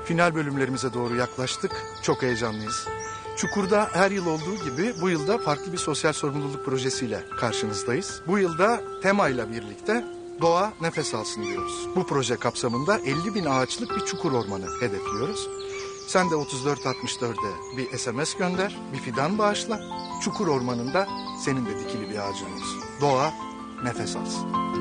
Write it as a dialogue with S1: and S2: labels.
S1: Final bölümlerimize doğru yaklaştık. Çok heyecanlıyız. Çukur'da her yıl olduğu gibi bu yılda farklı bir sosyal sorumluluk projesiyle karşınızdayız. Bu yılda temayla birlikte doğa nefes alsın diyoruz. Bu proje kapsamında 50.000 ağaçlık bir çukur ormanı hedefliyoruz. Sen de 3464'e bir SMS gönder, bir fidan bağışla. Çukur ormanında senin de dikili bir ağacın olsun. Doğa nefes alsın.